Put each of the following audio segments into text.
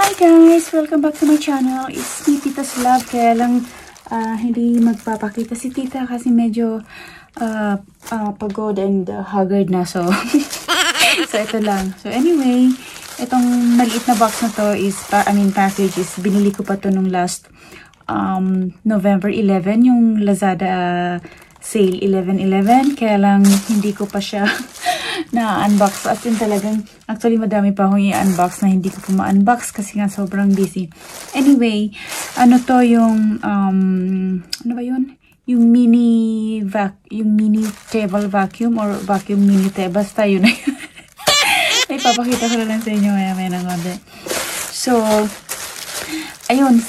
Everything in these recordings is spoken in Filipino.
Hi guys! Welcome back to my channel. It's me, Tita's Love. Kaya lang hindi magpapakita si Tita kasi medyo pagod and haggard na. So, so ito lang. So anyway, itong maliit na box na to is, package is, binili ko pa to nung last November 11, yung Lazada sale 11/11. Kaya lang hindi ko pa siya na-unbox. As in talagang, actually madami pa akong i-unbox na hindi ko pa ma-unbox kasi nga sobrang busy. Anyway, ano to yung, ano ba yun? Yung mini table vacuum or vacuum mini table. Basta yun. Ay, papakita ko na lang sa inyo maya ng konti. So, ayun,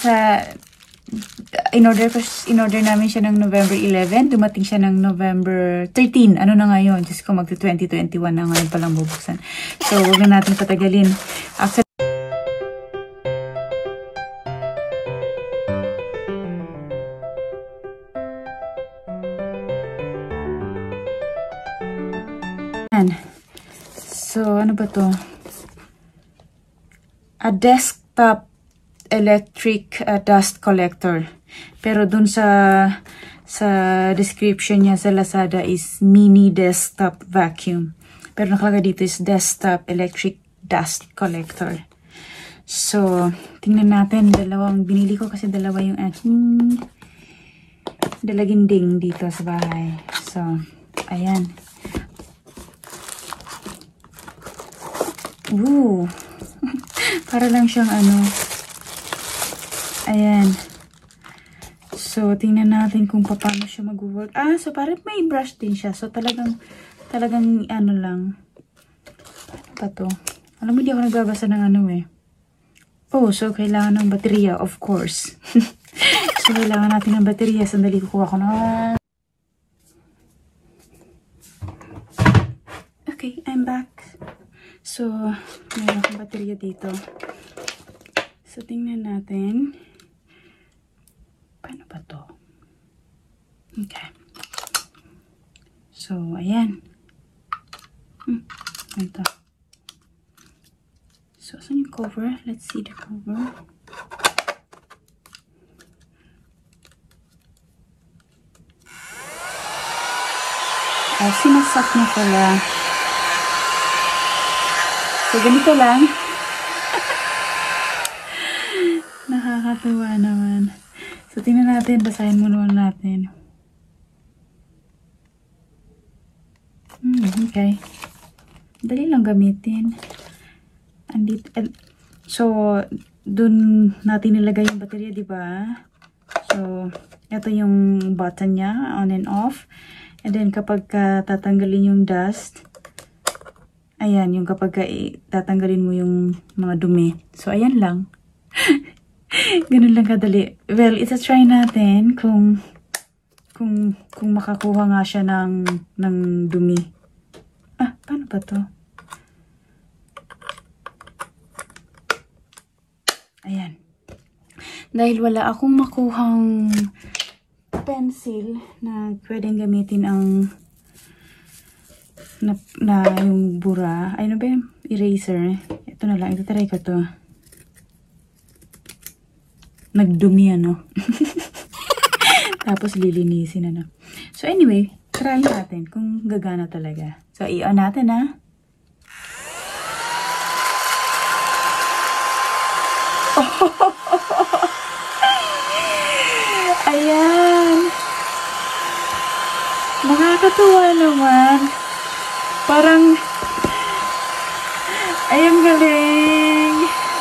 in-order namin siya ng November 11. Dumating siya ng November 13. Ano na ngayon? Diyos ko, magto-2021 na ngayon palang bubuksan. So, huwag na natin patagalin. Actually, so, ano ba to? A desktop electric dust collector. Pero dun sa description niya sa Lazada is mini desktop vacuum. Pero nakalagay dito is desktop electric dust collector. So, tingnan natin. Dalawang binili ko kasi dalawa yung aking dalaginding dito sa bahay. So, ayan. Woo! Para lang siyang ano. Ayan. So, tingnan natin kung paano siya mag-work. So parang may brush din siya. So, talagang ano lang. Ano ba to? Alam mo, hindi ako nagbabasa ng ano eh. Oh, so kailangan ng baterya, of course. So, kailangan natin ng baterya. Sandali, kukuha ko na. Okay, I'm back. So, mayroon akong baterya dito. So, tingnan natin. Paano ba to? Okay. So, ayan. Ito. So, saan yung cover? Let's see the cover. Sinasak na pala. So, ganito lang. Nakakatuwa naman. So, tingnan natin. Basahin muna natin. Okay. Dali lang gamitin. So, dun natin nilagay yung baterya, diba? So, ito yung button niya. On and off. And then, kapag tatanggalin yung dust, ayan, yung kapag tatanggalin mo yung mga dumi. So, ayan lang. Ganun lang kadali. Well, try natin kung makakuha nga siya ng dumi. Paano ba to? Ayan. Dahil wala akong makuhang pencil na pwedeng gamitin na yung bura. Ay, ano ba yung eraser? Ito na lang. Ito, try ko to. Nagdumi, ano. Tapos lilinisin, ano. So, anyway, try natin kung gagana talaga. So, i-on natin, ha. Ayan. Nakakatuwa naman. Parang, ayang galing.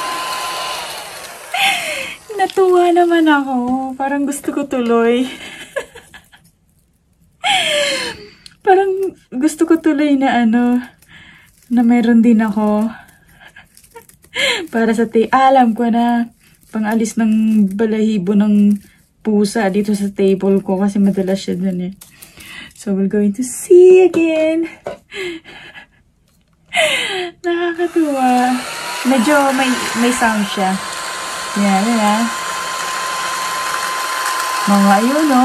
Natuwa naman ako. Parang gusto ko tuloy. Parang gusto ko tuloy na na meron din ako. Para sa alam ko na pang-alis ng balahibo ng pusa dito sa table ko kasi madalas siya dun eh. So, we're going to see again. Nakakatuwa. Medyo may sound siya. Yan, yan. Mga yun, no?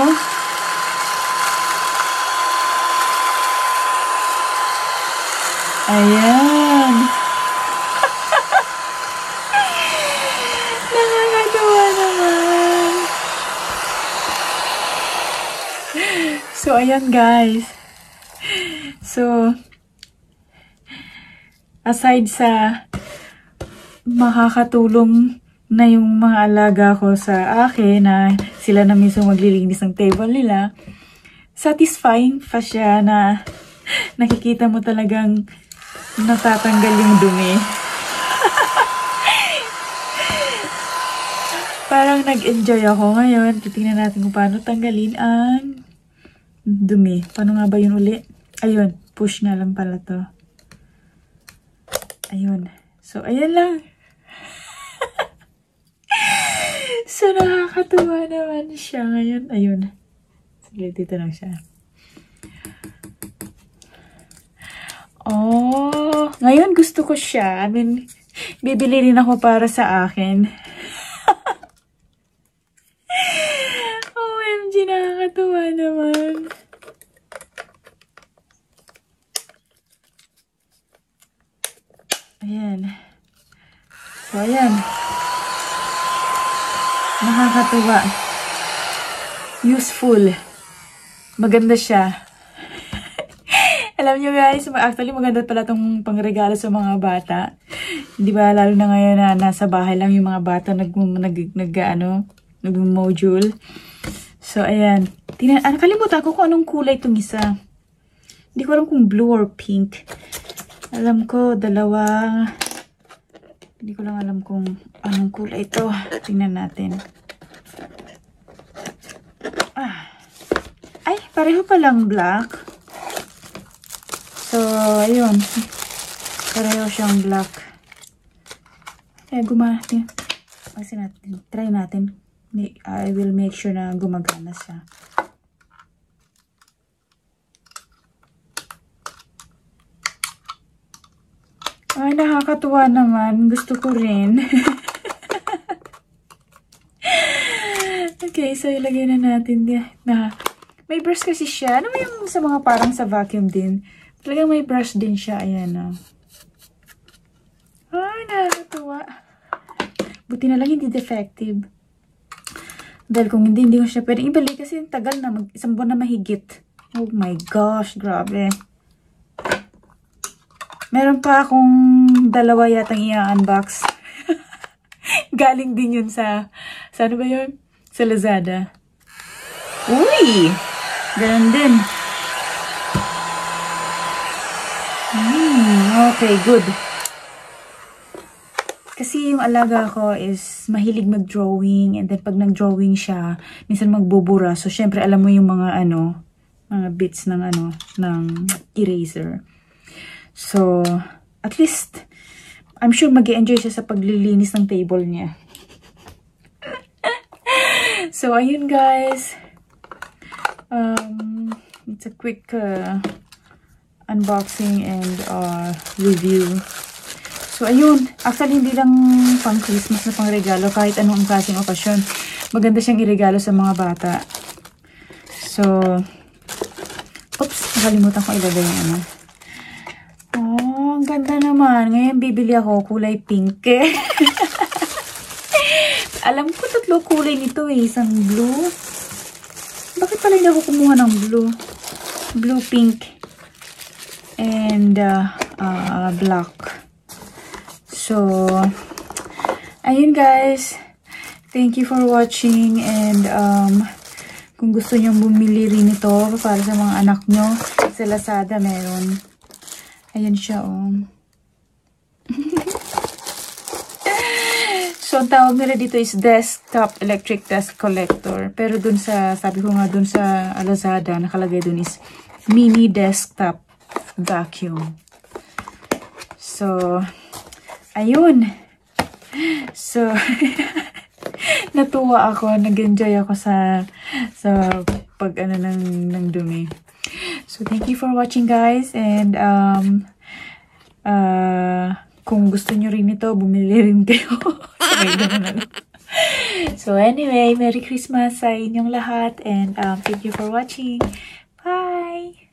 Ayan. So, ayan guys. So, aside sa makakatulong na yung mga alaga ko sa akin na sila na mismo maglilinis ng table nila, satisfying pa siya na nakikita mo talagang natatanggal yung dumi. Parang nag-enjoy ako ngayon. Titingnan natin kung paano tanggalin ang dumi. Paano nga ba yun uli? Ayun, push nga lang pala to. Ayun. So, ayan lang. So, nakakatuwa naman siya ngayon. Ayun. Sige, dito lang siya. Oh, ngayon gusto ko siya. I mean, bibili rin ako para sa akin. OMG, nakakatuwa naman. Ayan. So, ayan. Nakakatuwa. Useful. Maganda siya. Alam nyo guys, actually maganda pala itong pangregalo sa mga bata. Di ba, lalo na ngayon na nasa bahay lang yung mga bata nag-module. So, ayan. Kalimutan ko kung anong kulay itong isa. Hindi ko alam kung blue or pink. Alam ko, dalawa. Hindi ko lang alam kung anong kulay ito. Tingnan natin. Ay, pareho palang black. So, ayun. Pareho siyang black. Gumana. Try natin. I will make sure na gumagana siya. Ay, nakakatuwa naman. Gusto ko rin. Okay, so ilagay na natin. May brush kasi siya. Ano yung sa mga parang sa vacuum din? Talagang may brush din siya. Ayan, oh. Ay, nakakatuwa. Buti na lang hindi defective. Dahil kung hindi ko siya pwedeng ibalik kasi tagal na. Isang buwan na mahigit. Oh my gosh, grabe. Meron pa akong dalawa yatang i-unbox. Galing din yun sa ano ba yun? Sa Lazada. Uy! Ganun din. Okay, good. Kasi yung alaga ko is mahilig mag-drawing and then pag nag-drawing siya, minsan magbubura. So, syempre alam mo yung mga mga bits ng ng eraser. So, at least, I'm sure mag-i-enjoy siya sa paglilinis ng table niya. So, ayun guys. It's a quick unboxing and review. So, ayun. Actually, hindi lang pang Christmas na pang regalo. Kahit anong klaseng okasyon. Maganda siyang iregalo sa mga bata. So, oops, nakalimutan ko ilagay yung ang ganda naman. Ngayon, bibili ako kulay pink. Alam ko, 3 kulay nito eh. Isang blue. Bakit pala hindi ako kumuha ng blue? Blue, pink, and black. So, ayun guys. Thank you for watching. And, kung gusto nyo bumili rin ito para sa mga anak nyo, sa Lazada meron. Ayan siya, oh. So, ang tawag nila dito is desktop electric dust collector. Pero dun sa, sabi ko nga dun sa Lazada, nakalagay dun is mini desktop vacuum. So, ayun. So, natuwa ako, nag-enjoy ako sa pag ng dumi. So, thank you for watching guys, and kung gusto nyo rin ito, bumili rin kayo. So, anyway, Merry Christmas sa inyong lahat, and thank you for watching. Bye!